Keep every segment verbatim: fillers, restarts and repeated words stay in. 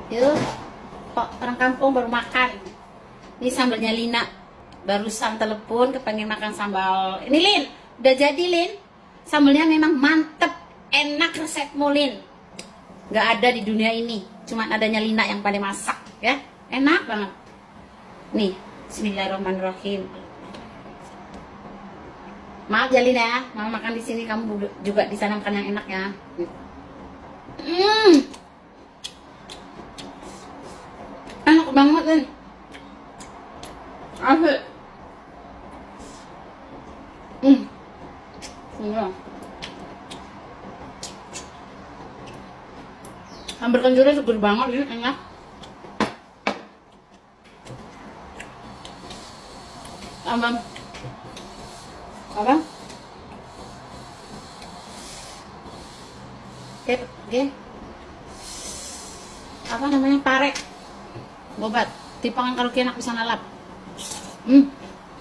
Yuk, kok orang kampung baru makan. Ini sambalnya Lina. Barusan telepon kepengen makan sambal. Ini Lin, udah jadi Lin. Sambalnya memang mantep, enak resepmu Lin. Gak ada di dunia ini, cuman adanya Lina yang pandai masak, ya. Enak banget. Nih, bismillahirrahmanirrahim. Maaf ya Lina ya, mau makan di sini, kamu juga di sana makan yang enak ya. Hmm. Enak banget Lin. Asik. Hmm. Iya. Sambal kencurnya seger banget ini, enak. Sambal apa? Oke, oke. Apa namanya, pare. Bobat. Tipangan kalau enak bisa nalap. Hmm.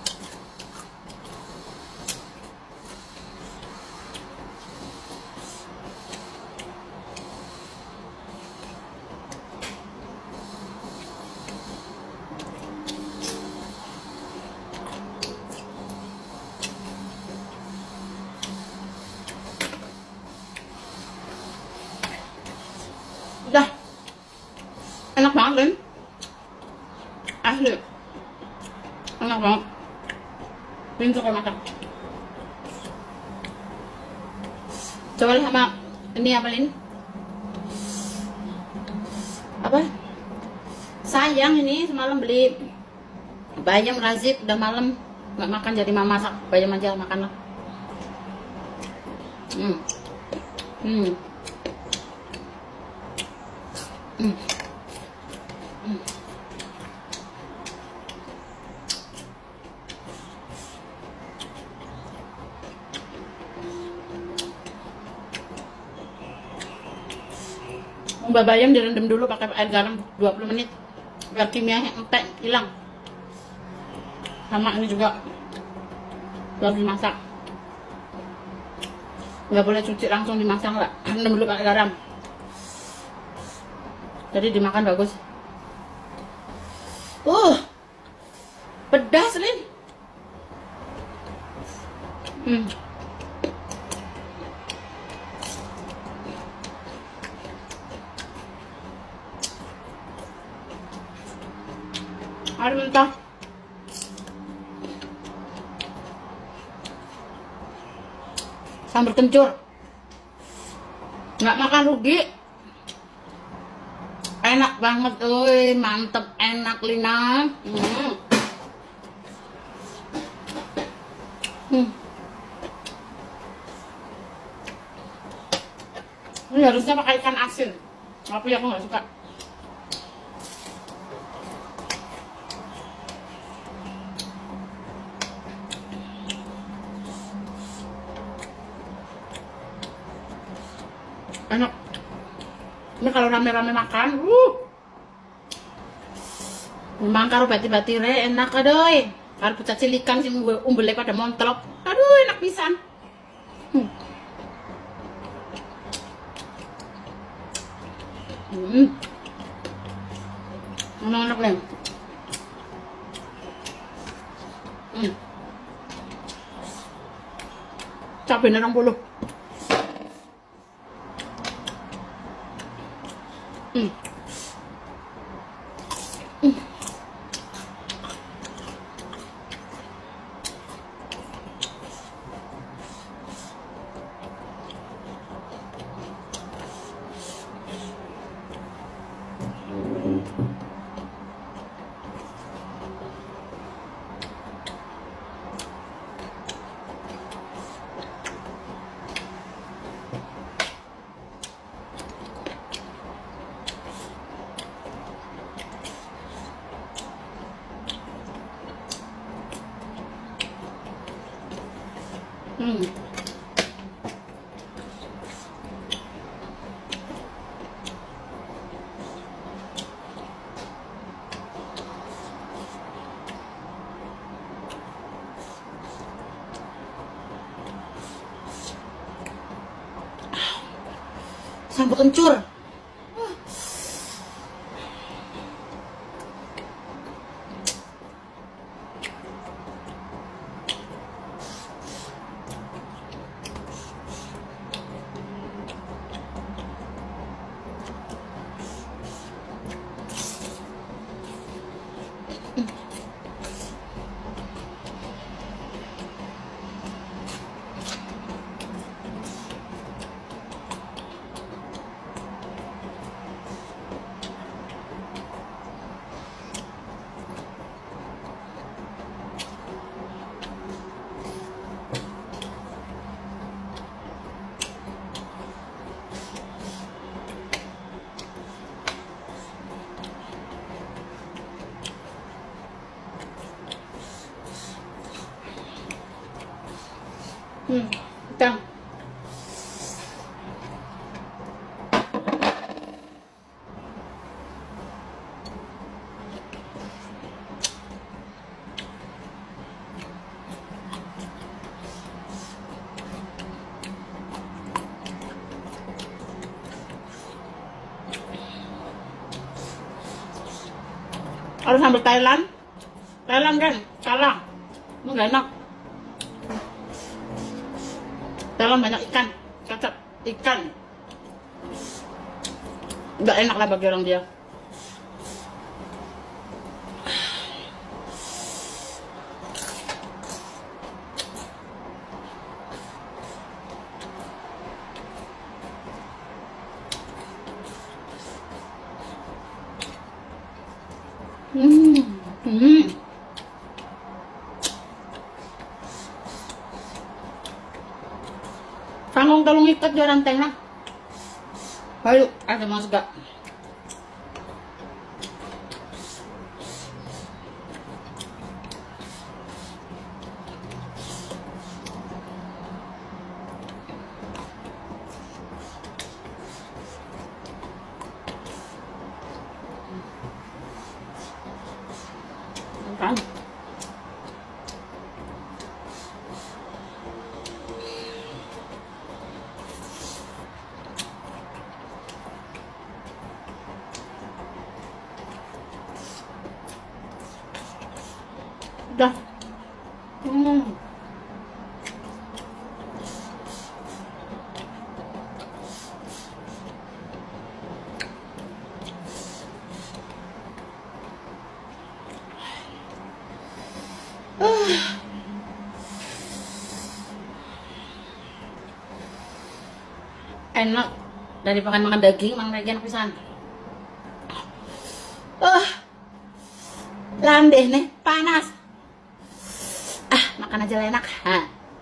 Udah enak banget Lin, asli enak banget. Lin suka makan. Coba sama ini apa Lin, apa sayang ini semalam beli bayam razit, udah malam nggak makan jadi mama masak bayam aja, makan lah. hmm hmm Hmm. Hmm. Mbak bayam direndam dulu pakai air garam dua puluh menit biar kimianya entek hilang. Sama ini juga biar dimasak. Nggak boleh cuci langsung dimasak lah, rendam dulu pakai garam. Jadi dimakan bagus. Uh, pedas Lin. Hmm. Air mentah. Sambal kencur. Nggak makan rugi. Enak banget, oi, mantep, enak Lina. Hmm. Hmm. Ini harusnya pakai ikan asin, tapi aku nggak suka. Enak. Ini kalau rame-rame makan, uh, memang karo bati-bati re enak adoy. Karo pecah cilikan sih umbelnya pada montrok, aduh enak pisan. Hmm. Hmm. Enak-enak nih. Hmm. Cabai enam puluh. Hmm. Hmm. Hmm. Sambal kencur. Hmm, ikan. Ada sambal Thailand. Thailand kan salah, nggak enak. Thailand banyak ikan, cocok ikan. Nggak enak lah bagi orang dia. Hmm, hmm. Sanggung tolong ikat di rantai lah. Ayo, ada mas gak? Kan? Udah. Hmm. Uh. Enak dari makan makan daging, makan daging pisan. Uh. Landeh nih, panas. Ah, makan aja enak. Ha.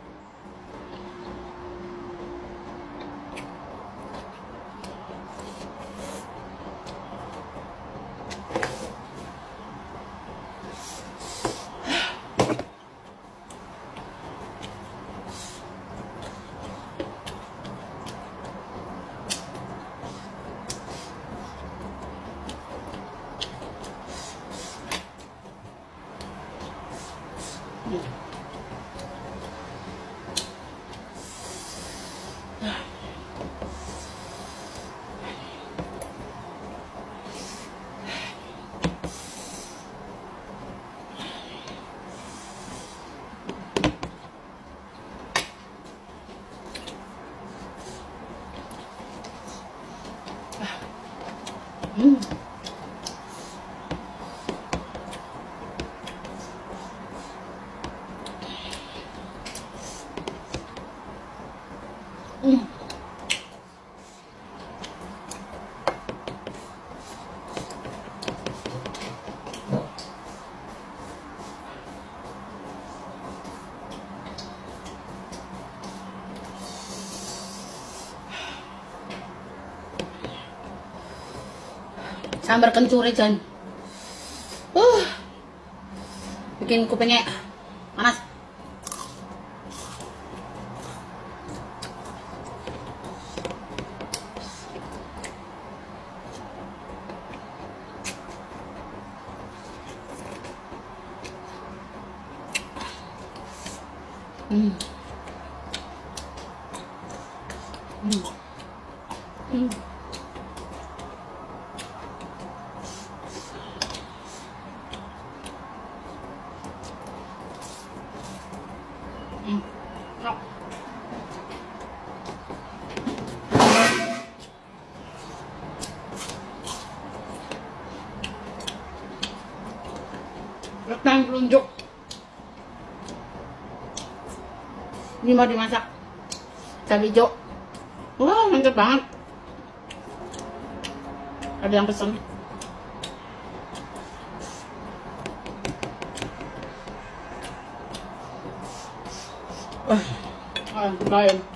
Hmm. Hmm. Sambar kencur Jan. Uh. Bikin kupingnya panas. Hmm. Hmm. Hmm. Hmm. No. Letang telunjuk. Ini mau dimasak cabai hijau. Wah, mantap banget. Ada yang pesan. Wah, ah, lain.